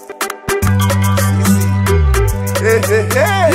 Hey, hey, hey.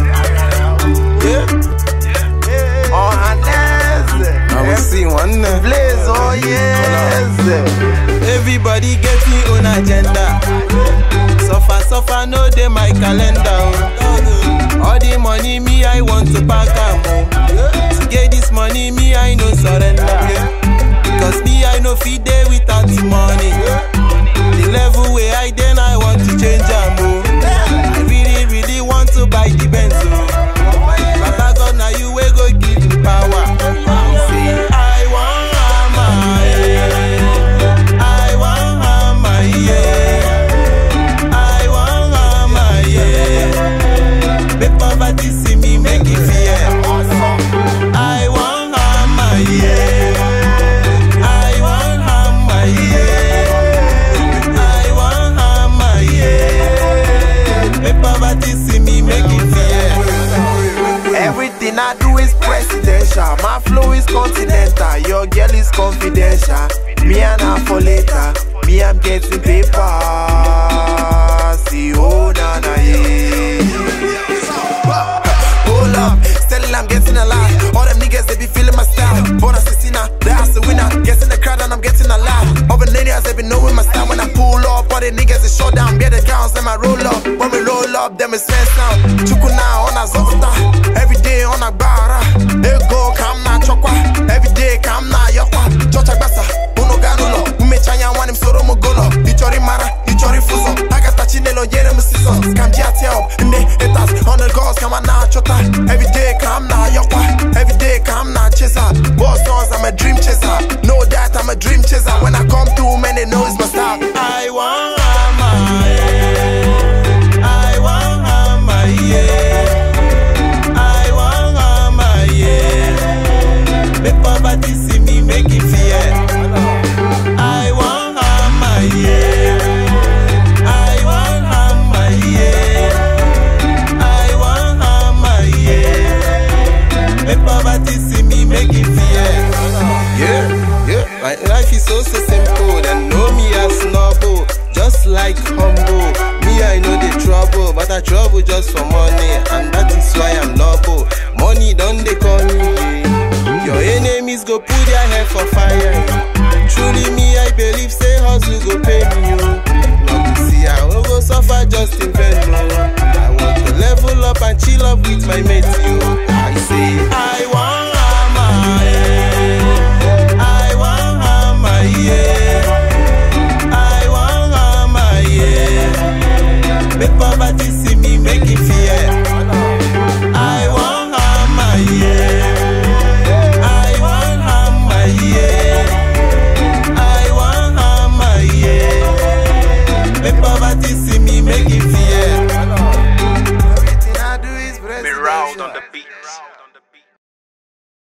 Oh, Hannes. I will see one day. Blaze, oh yes. Everybody getting on agenda. Suffer, no dey my calendar. All the money me I want to pack am. To get this money me I no surrender. Because me I no fit dey without the money. The level where I then I want to change am. I really want to buy the Benz. Baba God now you wey go give me power. Say I want hammer, yeah. I want hammer, yeah. I want hammer, yeah. Make poverty see me make it fear. I want hammer, yeah. I want hammer, yeah. I want hammer, yeah. Make poverty see me make it fear. Everything I do is presidential. My flow is continental. Your girl is confidential. Me and her for later. Me, I'm getting paper. See, oh, na, na, yeah. Hold up, steadily I'm getting a lot. All them niggas, they be feeling my style. Born a Cecina, the ass the winner. Getting the crowd and I'm getting a lot. Over niggas, they be knowing my style. When I pull up, all the niggas, they shut down. Be the counts, then I roll up. When we roll up, them is fast now. Chukuna on a zofta. Every day on a bara. They go, come na chokwa. Every day, come na yokwa. Chocha basa, uno ganulo. Ume chanya wanim soro mogolo. Ichori mara, ichori fuso. Agata chinelo, yere musiso. Scam jati up, nde etas. On the goals, come na chota. Every day, come na yokwa. Every day, come na chaser. Boss sons, I'm a dream chaser. Know that I'm a dream chaser. When I come through, man, they know it's my style. I want hammer, yeah. I want hammer, yeah. I want hammer, yeah. Make poverty see me make it fear. I want hammer, yeah. I want hammer, yeah. I want hammer, yeah. Make poverty see me make it fear. Yeah. My life is so simple. Then know me as noble, just like humble. Me I know the trouble, but I trouble just for money, and that is why I'm noble. Money don't they call me. Your enemies go put their head for fire. Truly me I believe say hustle go pay me.